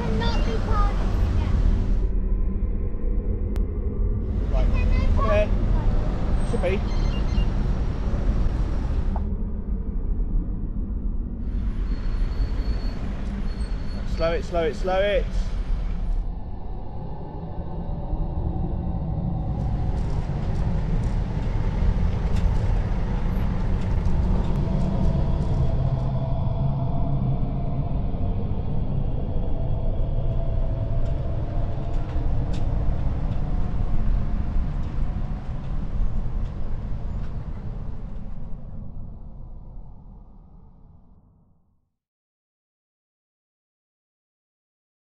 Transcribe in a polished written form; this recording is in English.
cannot be parking again. Right, come in. Should be. Slow it, slow it, slow it.